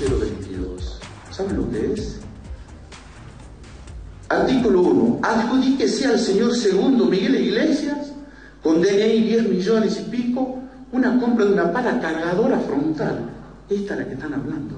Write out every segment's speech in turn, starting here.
022. ¿Saben lo que es? Artículo 1. Adjudíquese al señor segundo Miguel Iglesias, con DNI 10 millones y pico, una compra de una pala cargadora frontal. Esta es la que están hablando.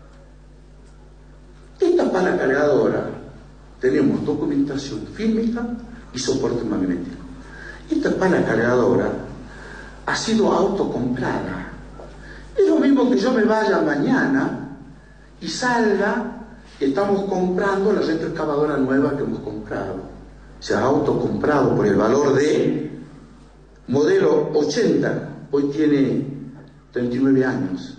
Esta pala cargadora, tenemos documentación fílmica y soporte magnético. Esta pala cargadora ha sido autocomprada. Es lo mismo que yo me vaya mañana y salga que estamos comprando la retroexcavadora nueva que hemos comprado. Se ha autocomprado por el valor de modelo 80. Hoy tiene 39 años.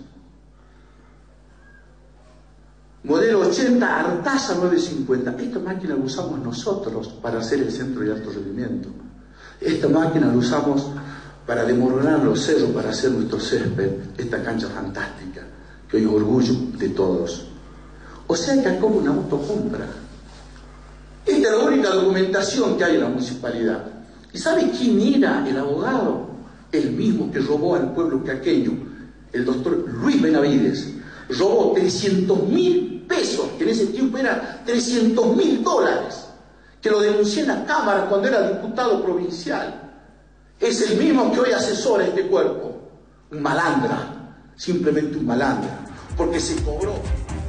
Modelo 80 Artaza 950. Esta máquina la usamos nosotros para hacer el centro de alto rendimiento. Esta máquina la usamos para demoronar los cerros, para hacer nuestro césped, esta cancha fantástica, que hoy es orgullo de todos. O sea que acá hubo una autocompra. Esta es la única documentación que hay en la municipalidad. ¿Y sabe quién era el abogado? El mismo que robó al pueblo caqueño, el doctor Luis Benavides. Robó 300.000 pesos, que en ese tiempo era 300.000 dólares, que lo denuncié en la Cámara cuando era diputado provincial. Es el mismo que hoy asesora este cuerpo. Un malandra, simplemente un malandra, porque se cobró.